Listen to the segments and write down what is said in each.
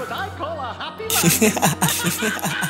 what I call a happy life.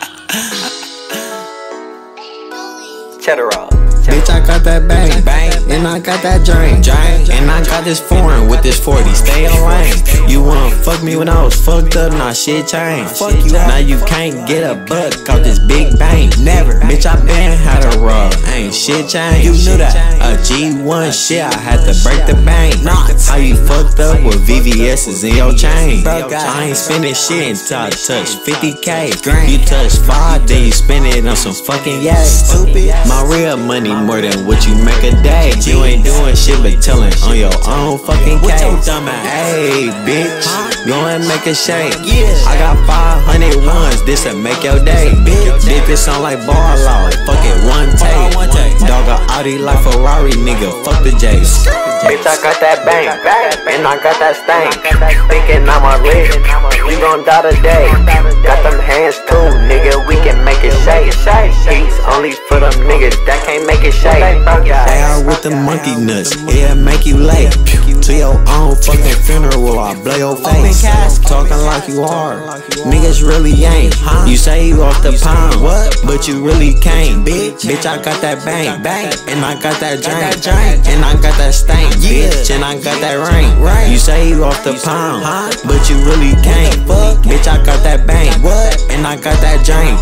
Cheddar roll. Bitch, I got that bang, and I got that drain, and I got this foreign with this 40, stay on lane. You wanna fuck me when I was fucked up, nah shit changed. Now you can't get a buck off this big bang, never. Bitch, I been had a rub, ain't shit changed. You knew that, a G1 shit, I had to break the bank. How you fucked up with VVS's in your chain? I ain't spending shit until I touch 50K. You touch 5, then you spend it on some fucking yay. My real money more than what you make a day. You ain't doing shit but telling on your own fucking case. Hey, bitch, go and make a shake. I got 500 ones, this'll make your day. Dip it sound like ball law, fuck it, one take. Dog a Audi like Ferrari, nigga, fuck the J's. Bitch, I got that bang, and I got that stank. Thinking I'm a rich, you gon' die today. Got them hands too, nigga, we can make it shake. He's only for them niggas that can't make it shake. They out with the monkey nuts, it'll make you late. To your own fucking funeral, I blow your face. Talking like you hard, niggas really ain't. You say you off the pound, but you really can't. Bitch, I got that bang, and I got that drink, and I got that stank, bitch, and I got that ring. You say you off the pound, but you really can't. Bitch, I got that bang, and I got that drink.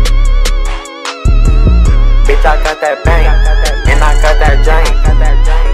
Bitch, I got that bang, and I got that drink.